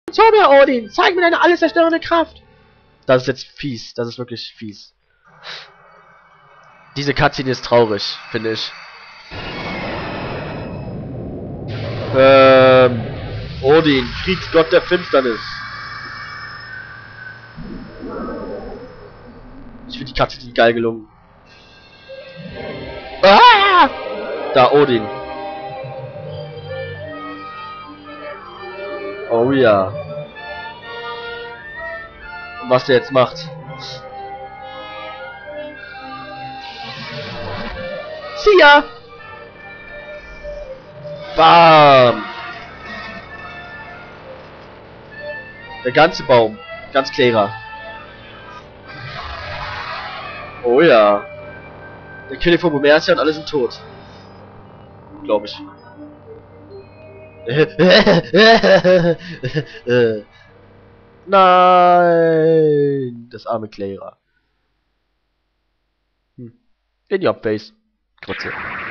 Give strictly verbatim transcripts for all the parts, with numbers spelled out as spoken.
Zauber, Odin! Zeig mir deine alles zerstörende Kraft! Das ist jetzt fies. Das ist wirklich fies. Diese Cutscene ist traurig, finde ich. Ähm... Odin, Kriegsgott der Finsternis. Ich finde die Cutscene geil gelungen. Ah! Da, Odin. Oh ja. Und was der jetzt macht. See ya! Bam! Der ganze Baum. Ganz klarer. Oh ja. Der König von Bumercia und alle sind tot. Glaube ich. Nein! Das arme Clara. Hm. In your face. Grütze.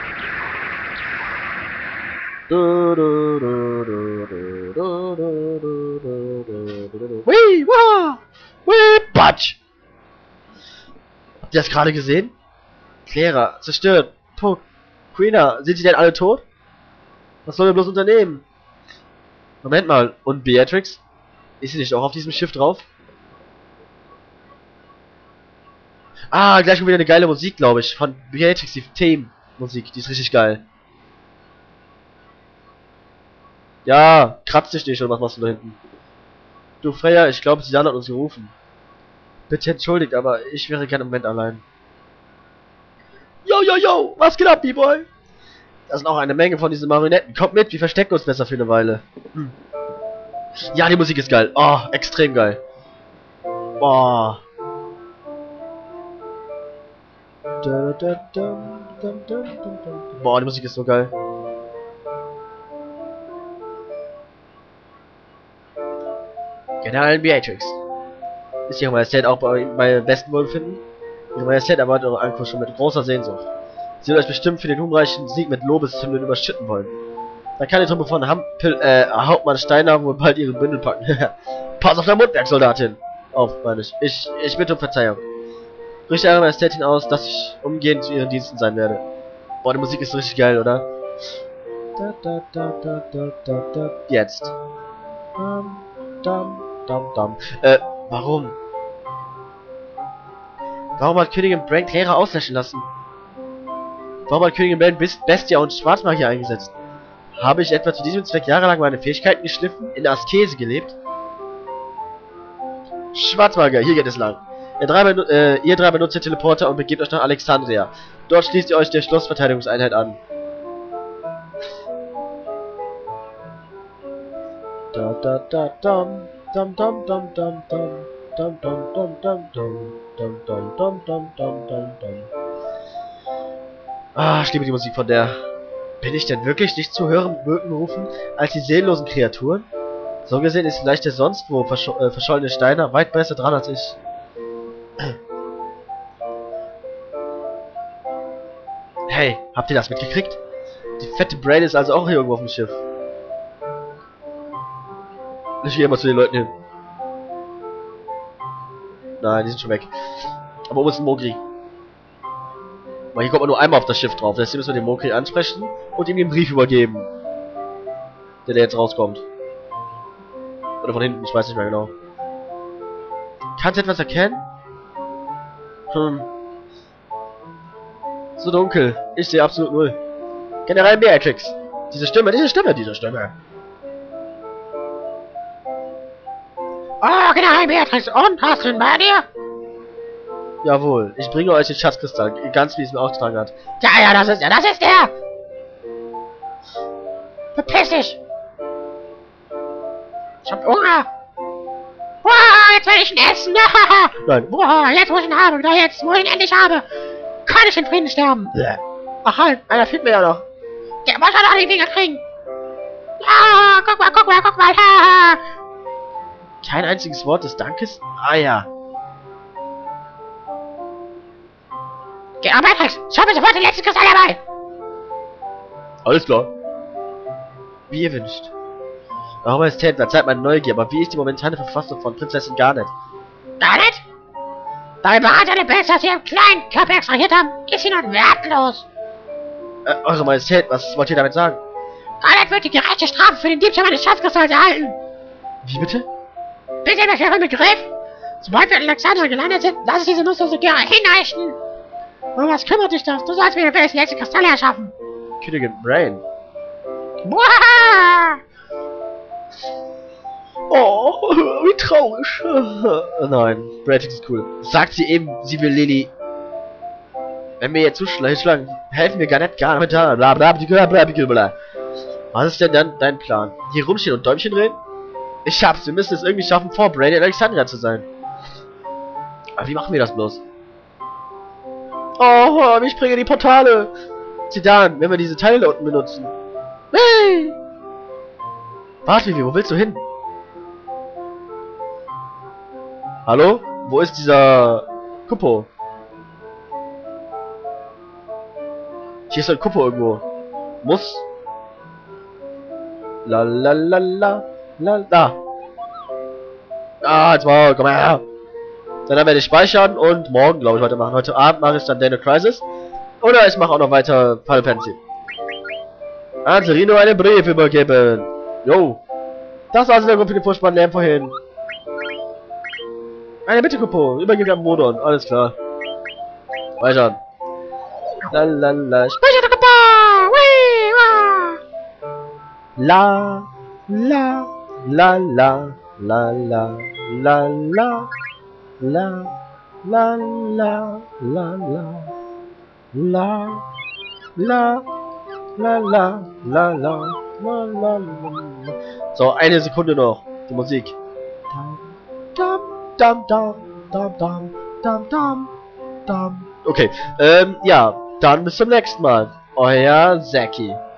Wee, wah! Wee, Batsch! Habt ihr das gerade gesehen? Clara, zerstört, tot. Quina, sind sie denn alle tot? Was soll er bloß unternehmen? Moment mal, und Beatrix? Ist sie nicht auch auf diesem Schiff drauf? Ah, gleich kommt wieder eine geile Musik, glaube ich. Von Beatrix, die Themenmusik. Die ist richtig geil. Ja, kratz dich nicht, oder was machst du da hinten? Du Freya, ich glaube, Sidan hat uns gerufen. Bitte entschuldigt, aber ich wäre gerne im Moment allein. Yo, yo, yo, was geht ab, B-Boy? Da sind auch eine Menge von diesen Marionetten. Kommt mit, wir verstecken uns besser für eine Weile. Hm. Ja, die Musik ist geil. Oh, extrem geil. Boah. Boah, die Musik ist so geil. General Beatrix. Ist Ihre Majestät auch bei, bei besten Wohlbefinden? Ihre Majestät erwartet eure Ankunft schon mit großer Sehnsucht. Sie wird euch bestimmt für den ruhmreichen Sieg mit Lobeshymnen überschütten wollen. Da kann die Truppe von Hampel, äh, Hauptmann Steiner wohl bald ihre Bündel packen. Pass auf dein Mundwerk, Soldatin! Auf, meine ich. Ich, ich bitte um Verzeihung. Richte Ihre Majestät aus, dass ich umgehend zu ihren Diensten sein werde. Boah, die Musik ist richtig geil, oder? Da, da, da, da, da, da, da. Jetzt. Dum, dum, dum, dum. Äh, warum? Warum hat Königin Bran Clara auslöschen lassen? Warum hat Königin Bran Bestia und Schwarzmagier eingesetzt? Habe ich etwa zu diesem Zweck jahrelang meine Fähigkeiten geschliffen, in der Askese gelebt? Schwarzmagier, hier geht es lang. Ihr drei, äh, ihr drei benutzt den Teleporter und begebt euch nach Alexandria. Dort schließt ihr euch der Schlossverteidigungseinheit an. Da da da dum dum dum dum dum dum dum dum dum dum dum dum dum dum dum dum dum dum. Ah, ich liebe die Musik von der. Bin ich denn wirklich nicht zu höheren Wirken berufen als die seelenlosen Kreaturen? So gesehen ist vielleicht der sonst wo versch äh, verschollene Steiner weit besser dran als ich. Hey, habt ihr das mitgekriegt? Die fette Brain ist also auch hier irgendwo auf dem Schiff. Ich gehe mal zu den Leuten hin. Nein, die sind schon weg. Aber oben ist ein Mogri. Weil hier kommt man nur einmal auf das Schiff drauf. Deswegen müssen wir den Mogri ansprechen und ihm den Brief übergeben. Der, der jetzt rauskommt. Oder von hinten, ich weiß nicht mehr genau. Kannst du etwas erkennen? Hm. So dunkel. Ich sehe absolut null. General Beatrix. Diese Stimme, diese Stimme, diese Stimme. Oh, General Beatrix, und hast du ihn bei dir? Jawohl, ich bringe euch den Schatzkristall, ganz wie es mir aufgetragen hat. Ja, ja, das ist er, das ist er! Verpiss dich! Ich hab Hunger! Wow, jetzt will ich ihn essen! Nein. Wow, jetzt wo ich ihn habe, da jetzt, wo ich ihn endlich habe! Kann ich in Frieden sterben! Bäh. Ach halt, einer fehlt mir ja noch. Der muss doch die Finger kriegen! Ja, guck mal, guck mal, guck mal! Ha. Kein einziges Wort des Dankes? Ah ja. General Beatrix, schau mir sofort den letzten Kristall dabei! Alles klar. Wie ihr wünscht. Eure Majestät, verzeiht meine Neugier, aber wie ist die momentane Verfassung von Prinzessin Garnet? Garnet? Da überratene Bild, das Sie im kleinen Körper extrahiert haben, ist sie nun wertlos. Äh, Eure Majestät, was wollt ihr damit sagen? Garnet wird die gerechte Strafe für den Diebstahl meines Schatzkristalls erhalten. Wie bitte? Bitte in euren Begriff? Sobald wir in Alexandria gelandet sind, lass es diese nutzlose Göre hineißen. Und was kümmert dich das? Du sollst mir die letzte Kristalle erschaffen. Königin Brain. Boah! Oh, wie traurig. Nein, Bratic ist cool. Sagt sie eben, sie will Lily. Wenn wir jetzt zuschlagen, helfen wir gar nicht, gar nicht da. Bla bla bla bla bla bla. Was ist denn dann dein Plan? Hier rumstehen und Däumchen drehen? Ich schaff's, wir müssen es irgendwie schaffen, vor Brady in Alexandria zu sein. Aber wie machen wir das bloß? Oh, ich springe die Portale. Zidane, wenn wir diese Teile da unten benutzen. Hey! Warte, Vivi, wo willst du hin? Hallo? Wo ist dieser Kupo? Hier ist ein Kupo irgendwo. Muss. La la la la la la. Ah, jetzt mal, komm her. Dann werde ich speichern und morgen, glaube ich, weitermachen. Heute Abend mache ich dann Dino Crisis. Oder ich mache auch noch weiter Final Fantasy. Angelino einen Brief übergeben. Jo. Das war's in der Gruppe für den Vorspann lernen vorhin. Eine Bitte, Kupo. Übergebe am Modon. Alles klar. Weiter. Lalala. Speicherte Kupo! Wee! Wah! La. La. La la. La la. La la. La. La la. La la. La. La. La la. La la. La la. So, eine Sekunde noch. Die Musik. Dam, dam, dam, dam, dam, dam, dam, dam. Okay, ähm, ja, dann bis zum nächsten Mal. Euer Zaki.